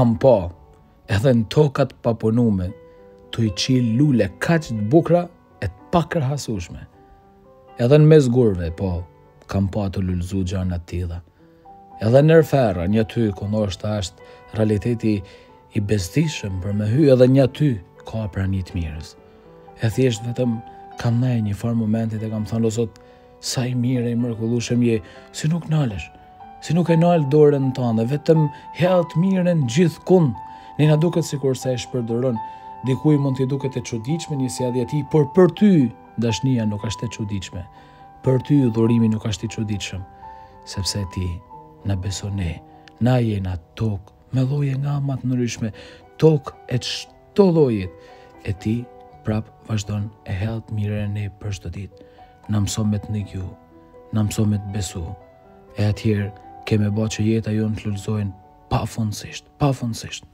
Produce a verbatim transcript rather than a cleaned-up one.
kam pa edhe në tokat papunume të i qil lule kaq të bukra e të pakërhasueshme. Edhe në mes gurve, po, kam pa të lullzu gjana të tilla. Edhe në rferra, një ty, ku ndoshta është realiteti i bezdishëm për me hy, edhe një ty ka pranit mirës. E thjesht vetëm kam nej një farë momentit e kam thënë o Zot, sa i mirë e i mrekullueshëm je, si nuk nalesh, si nuk e nal dorën tënde, vetëm hellët mirën gjithkund. Ne na duket sikur sa e shpërdoron, dikuj mund t'i duket e çuditshme një sjellje e tij, por për ty dashnia nuk është e çuditshme. Për ty dhurimi nuk është i çuditshëm, sepse ti na beson ne, na jena tokë me lloje nga më të ndryshme, tokë e çdo llojit, e ti prap vazhdon e hellët mirën e ne për çdo ditë. Na mëson me të ndjekju, na mëson me të besu, e atëherë kemë bë që jeta jonë të lullzojnë pafundësisht, pafundësisht.